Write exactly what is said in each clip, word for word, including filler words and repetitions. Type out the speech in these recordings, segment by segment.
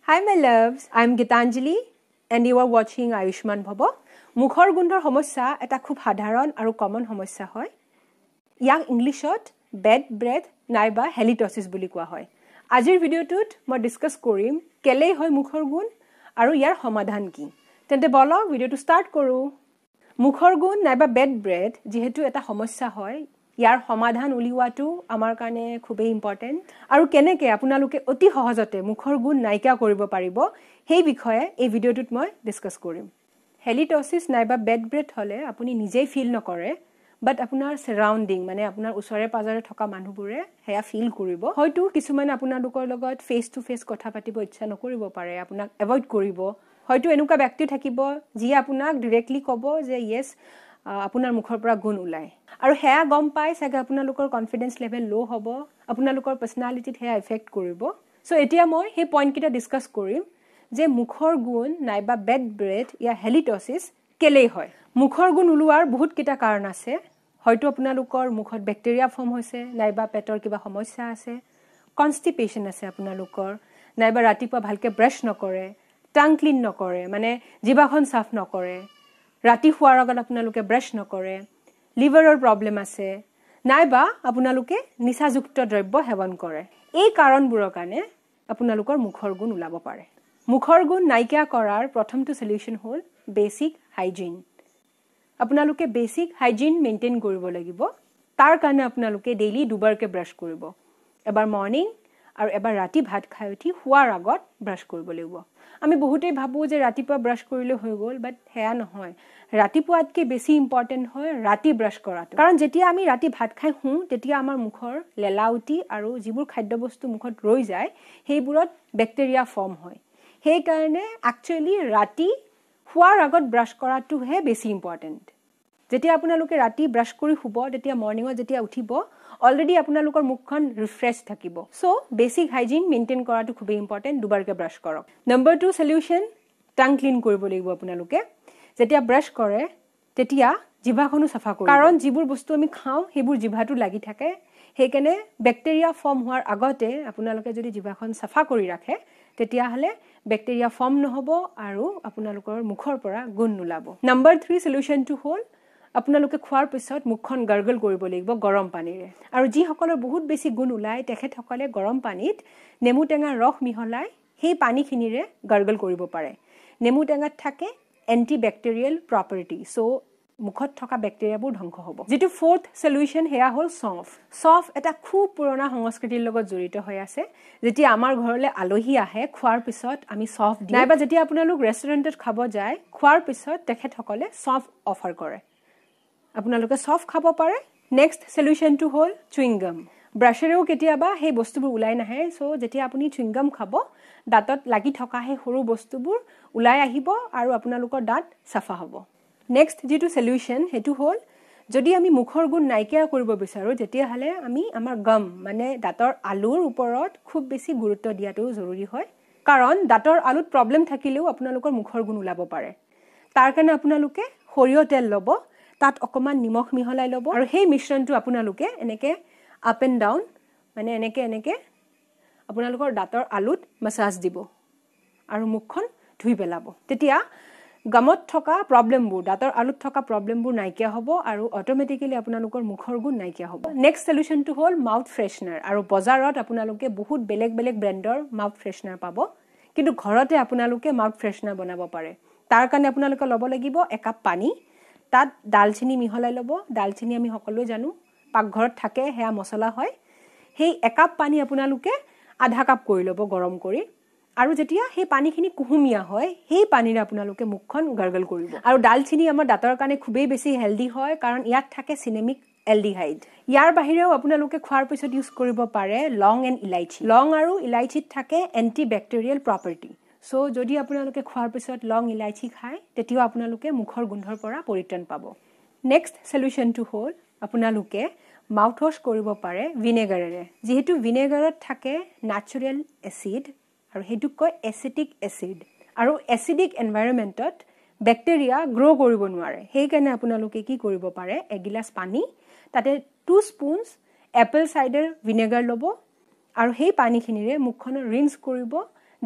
Hi my loves, I am Gitanjali and you are watching Ayushman Bhava. মুখৰ গুন্ধৰ সমস্যা এটা খুব সাধাৰণ আৰু কমন সমস্যা হয়। ইয়াক ইংলিশত বেড ব্ৰেথ নাইবা হেলিটসিস বুলি কোৱা হয়। আজিৰ ভিডিওটোত মই ডিসকাস কৰিম কেলেই হয় মুখৰ গুণ আৰু ইয়াৰ সমাধান কি। তেন্তে বলো ভিডিওটো স্টাৰ্ট কৰো। মুখৰ গুণ নাইবা বেড ব্ৰেথ যেহেতু এটা সমস্যা হয়, ইয়াৰ সমাধান উলিওৱাটো আমাৰ কাৰণে খুবেই ইম্পৰ্টেন্ট আৰু কেনেকৈ আপোনালোকে অতি সহজতে মুখৰ গুণ নাইকিয়া কৰিব পাৰিব সেই বিষয়ে এই ভিডিওটোত মই ডিসকাস কৰিম। হেলিটসিস নাইবা বেড ব্ৰেথ হলে আপুনি নিজেই ফিল নকৰে, বাট আপোনাৰ সাৰাউন্ডিং মানে আপোনাৰ ওচৰে পাজৰে থকা মানুহবোৰে হেয়া ফিল কৰিব। হয়তো কিছুমান আপোনালোকৰ লগত ফেস টু ফেস কথা পাতিব ইচ্ছা নকৰিব পাৰে, আপোনাক এভয়েড কৰিব। হয়তো এনেকুৱা ব্যক্তি থাকিব যি আপোনাক ডাইৰেক্টলি ক'ব যে ইয়েস আপোনাৰ মুখৰ পৰা গুণ ওলাই, আৰু হেয়া গম পাই চাগে আপোনালোকৰ কনফিডেন্স লেভেল লো হ'ব, আপোনালোকৰ পাৰ্সোনালিটিত হেয়া ইফেক্ট কৰিব। সো এতিয়া মই সেই পইণ্ট কিটা ডিসকাস কৰিম যে মুখৰ গুণ নাইবা বেড ব্ৰেথ ইয়া হেলিটসিস কেলেই হয়। মুখৰ গুণ ওলোৱাৰ বহুত কিটা কাৰণ আছে। হয়তো আপোনালোকৰ মুখত ব্যাকটেৰিয়া ফৰ্ম হৈছে, নাইবা পেটৰ কিবা সমস্যা আছে, কনষ্টিপেশন আছে আপোনালোকৰ, নাইবা ৰাতিপুৱা ভালকে ব্ৰাশ নকৰে, টাং ক্লিন নকৰে মানে জিভাখন সাফ নকৰে, ৰাতি শুৱাৰ আগত আপোনালোকে ব্ৰাশ নকৰে, লিভাৰৰ প্ৰবলেম আছে, নাইবা আপোনালোকে নিচাযুক্ত দ্ৰব্য সেৱন কৰে। এই কাৰণবোৰৰ কাৰণে আপোনালোকৰ মুখৰ গুণ ওলাব পাৰে। মুখৰ গুণ নাইকিয়া কৰাৰ প্ৰথমটো সলিউশন হ'ল বেসিক হাইজিন। আপোনালোকে বেসিক হাইজিন মেইনটেইন কৰিব লাগিব। তাৰ কাৰণে আপোনালোকে ডেইলি দুবাৰকে ব্ৰাশ কৰিব, এবাৰ মৰ্নিং আৰু এবাৰ ৰাতি ভাত খাই উঠি শুৱাৰ আগত ব্ৰাশ কৰিব লাগিব। আমি বহুতেই ভাবো যে ৰাতিপুৱা ব্ৰাশ কৰিলে হৈ গ'ল, বাট হেয়া নহয়। ৰাতিপুৱাতকৈ বেছি ইম্পৰ্টেন্ট হয় ৰাতি ব্ৰাশ কৰাটো, কাৰণ যেতিয়া আমি ৰাতি ভাত খাই শুওঁ তেতিয়া আমাৰ মুখৰ লেলাউটি আৰু যিবোৰ খাদ্যবস্তু মুখত ৰৈ যায় সেইবোৰত ব্যাকটেৰিয়া ফৰ্ম হয়। সেই কাৰণে একচুয়ালি ৰাতি শুৱাৰ আগত ব্ৰাশ কৰাটোহে বেছি ইম্পৰ্টেন্ট। যেতিয়া আপোনালোকে ৰাতি ব্ৰাশ কৰি শুব তেতিয়া মৰ্নিঙত যেতিয়া উঠিব অলৰেডি আপোনালোকৰ মুখখন ৰিফ্ৰেছ থাকিব। সো বেসিক হাইজিন মেইনটেইন কৰাটো খুবেই ইম্পৰ্টেন্ট। দুবাৰকে ব্ৰাশ কৰক। Number two solution, tongue clean কৰিব লাগিব আপোনালোকে। যেতিয়া ব্ৰাশ কৰে তেতিয়া জিভাখনো সাফা কৰিব, কাৰণ যিবোৰ বস্তু আমি খাওঁ সেইবোৰ জিভাটো লাগি থাকে। সেইকাৰণে ব্যাকটেৰিয়া ফৰ্ম হোৱাৰ আগতে আপোনালোকে যদি জিভাখন সাফা কৰি ৰাখে তেতিয়াহলে ব্যাকটেৰিয়া ফৰ্ম নহব আৰু আপোনালোকৰ মুখৰ পৰা গুণ নোলাব। নম্বৰ থ্ৰী সলিউশনটো হ'ল আপোনালোকে খোৱাৰ পিছত মুখখন গাৰ্গল কৰিব লাগিব গৰম পানীৰে। আৰু যিসকলৰ বহুত বেছি গুণ ওলাই তেখেতসকলে গৰম পানীত নেমু টেঙাৰ ৰস মিহলাই সেই পানীখিনিৰে গাৰ্গল কৰিব পাৰে। নেমু টেঙাত থাকে এন্টি ব্যাকটেৰিয়েল প্ৰপাৰ্টি, সো মুখত থকা ব্যাকটেৰিয়াবোৰ ধ্বংস হ'ব। যেটো ফোর্থ সলিউশন হেয়া হ'ল সফ। সফ এটা খুব পুৰণা সংস্কৃতিৰ লগত জড়িত হৈ আছে। যেতিয়া আমাৰ ঘৰলৈ আলহী আহে খোৱাৰ পিছত আমি সফ দিওঁ, নাইবা যেতিয়া আপোনালোক ৰেষ্টুৰেণ্টত খাব যায় খোৱাৰ পিছত তেখেতসকলে সফ অফাৰ কৰে, আপোনালোকে সফ খাব পাৰে। নেক্সট সলিউশনটো হ'ল চুইং গাম। ব্ৰাশেৰেও কেতিয়াবা সেই বস্তুবোৰ ওলাই নাহে, সো যেতিয়া আপুনি চুইং গাম খাব দাঁতত লাগি থকা সেই সৰু বস্তুবোৰ ওলাই আহিব আৰু আপোনালোকৰ দাঁত সাফা হ'ব। নেক্সট যেটো সলিউশন হেতু হ'ল যদি আমি মুখৰ গুণ নাইকিয়া কৰিব বিচাৰো তেতিয়াহলে আমি আমাৰ গাম মানে দাঁতৰ আলুৰ ওপৰত খুব বেছি গুৰুত্ব দিয়াটো জৰুৰী হয়, কাৰণ দাঁতৰ আলুত প্ৰবলেম থাকিলেও আপোনালোকৰ মুখৰ গুণ ওলাব পাৰে। তাৰ কাৰণে আপোনালোকে সৰিয়হ তেল ল'ব, তাত অকমান নিমখ মিহলাই ল'ব আৰু সেই মিশ্ৰণটো আপোনালোকে এনেকে আপ এণ্ড ডাউন মানে এনেকে এনেকে আপোনালোকৰ দাঁতৰ আলুত মাসাজ দিব আৰু মুখখন ধুই পেলাব। তেতিয়া গামত থকা প্ৰবলেমবোৰ, দাঁতৰ আলুত থকা প্ৰবলেমবোৰ নাইকিয়া হ'ব আৰু অটোমেটিক্যালি আপোনালোকৰ মুখৰ গুণ নাইকিয়া হ'ব। নেক্সট সলিউশনটো হ'ল মাউথ ফ্ৰেছনাৰ। আৰু বজাৰত আপোনালোকে বহুত বেলেগ বেলেগ ব্ৰেণ্ডৰ মাউথ ফ্ৰেছনাৰ পাব, কিন্তু ঘৰতে আপোনালোকে মাউথ ফ্ৰেছনাৰ বনাব পাৰে। তাৰ কাৰণে আপোনালোকে ল'ব লাগিব একাপ পানী, তাত দালচিনি মিহলাই ল'ব। দালচিনি আমি সকলোৱে জানো পাকঘৰত থাকে, হেয়া মছলা হয়। সেই একাপ পানী আপোনালোকে আধা কাপ কৰি ল'ব গৰম কৰি, আৰু যেতিয়া সেই পানীখিনি কুহুমীয়া হয় সেই পানীৰে আপোনালোকে মুখখন গাৰ্গল কৰিব। আৰু দালচিনি আমাৰ দাঁতৰ কাৰণে খুবেই বেছি হেলদি হয়, কাৰণ ইয়াত থাকে সিনেমিক এলডিহাইড। ইয়াৰ বাহিৰেও আপোনালোকে খোৱাৰ পিছত ইউজ কৰিব পাৰে লং এণ্ড ইলাইচি। লং আৰু ইলাইচিত থাকে এন্টি ব্যাকটেৰিয়েল প্ৰপাৰ্টি, সো যদি আপোনালোকে খোৱাৰ পিছত লং ইলাইচি খায় তেতিয়াও আপোনালোকে মুখৰ গোন্ধৰ পৰা পৰিত্ৰাণ পাব। নেক্সট সলিউশনটো হ'ল আপোনালোকে মাউথ ৱাশ কৰিব পাৰে ভিনেগাৰেৰে। যিহেতু ভিনেগাৰত থাকে ন্যাচাৰেল এচিড আৰু হেতুক কয় এচিটিক এচিড, আৰু এচিডিক এনভাইৰনমেন্টত ব্যাকটেৰিয়া গ্ৰো কৰিব নোৱাৰে। সেই কাৰণে আপোনালোকে কি কৰিব পাৰে, এগিলাস পানী তাতে two spoons apple cider vinegar ল'ব আৰু সেই পানীখিনিৰে মুখখন ৰিন্স কৰিব, দেন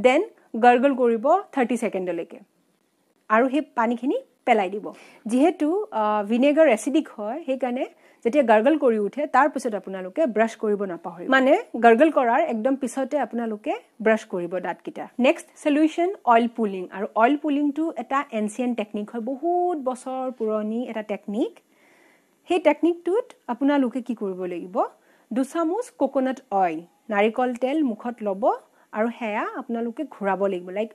গাৰ্গল কৰিব thirty সেকেন্ডলৈকে আৰু হে পানীখিনি পেলাই দিব যেহেতু ভিনেগাৰ এসিডিক হয় সেইকাৰণে যেতিয়া গাৰ্গল কৰি উঠে তাৰ পিছত আপোনালোকে ব্ৰাশ কৰিব নাপাহৰিব মানে গাৰ্গল কৰাৰ একদম পিছতে আপোনালোকে ব্ৰাশ কৰিব দাঁতকিটা নেক্সট সলিউশন অইল পুলিং আৰু অইল পুলিং টু এটা এনশিয়েন্ট টেকনিক হয় বহুত বছৰ পুৰণি এটা টেকনিক সেই টেকনিকটোত আপোনালোকে কি কৰিব লাগিব দুই চামুচ কোকোনাট অইল নাৰিকল তেল মুখত লব আৰু হেয়া আপোনালোকে ঘুৰাব লাগিব লাইক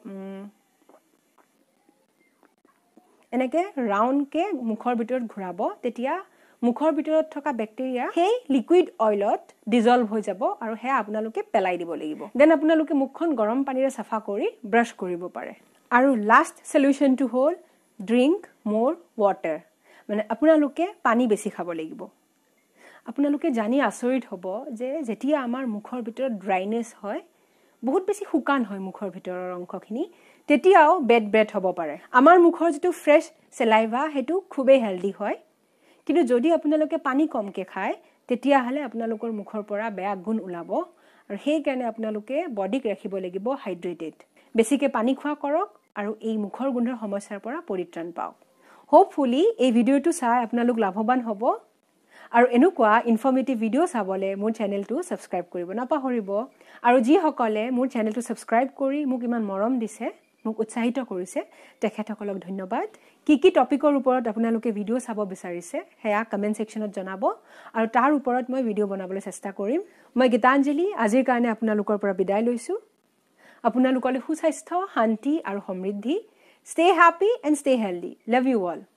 এনেকে ৰাউন্ড কে মুখৰ ভিতৰত ঘুৰাব তেতিয়া মুখৰ ভিতৰত থকা ব্যাকটেৰিয়া সেই লিকুইড অইলত ডিজলভ হৈ যাব আৰু হে আপোনালোকে পেলাই দিব লাগিব দেন আপোনালোকে মুখখন গৰম পানীৰে সাফা কৰি ব্ৰাশ কৰিব পাৰে আৰু লাষ্ট সলিউশন টু হল ড্ৰিংক মোৰ ওয়াটাৰ মানে আপোনালোকে পানী বেছি খাব লাগিব আপোনালোকে জানি আচৰিত হ'ব যে যেতিয়া আমাৰ মুখৰ ভিতৰত ড্ৰাইনেছ হয় বহুত বেছি শুকান হয় মুখৰ ভিতৰৰ অংশখিনি তেতিয়াও বেড ব্ৰেথ হ'ব পাৰে আমাৰ মুখৰ যেটো ফ্ৰেশ সেলাইভা হেতু খুবেই হেলদি হয় কিন্তু যদি আপোনালোকে পানী কমকে খায় তেতিয়া হলে আপোনালোকৰ মুখৰ পৰা বেয়া গুণ ওলাব আৰু সেই কাৰণে আপোনালোকে বডিক ৰাখিব লাগিব হাইড্ৰেটেড বেছিকে পানী খোৱা কৰক আৰু এই মুখৰ গুণৰ সমস্যাৰ পৰা পৰিত্ৰাণ পাওক হোপফুলি এই ভিডিওটো চাই আপোনালোক লাভৱান হ'ব আৰু এনেকুৱা ইনফৰ্মেটিভ ভিডিও চাবলে মোৰ চেনেলটো সাবস্ক্ৰাইব কৰিব নাপাহৰিব আৰু যি সকলে মোৰ চেনেলটো সাবস্ক্ৰাইব কৰি মোক ইমান মৰম দিছে মোক উৎসাহিত কৰিছে তেখেতসকলক ধন্যবাদ কি কি টপিকৰ ওপৰত আপোনালোকে ভিডিও চাব বিচাৰিছে হেয়া কমেন্ট সেকশনত জনাব আৰু তাৰ ওপৰত মই ভিডিও বনাবলৈ চেষ্টা কৰিম মই গীতাঞ্জলি আজিৰ কাৰণে আপোনালোকৰ পৰা বিদায় লৈছো আপোনালোকলৈ সুস্বাস্থ্য শান্তি আৰু সমৃদ্ধি stay happy and stay healthy love you all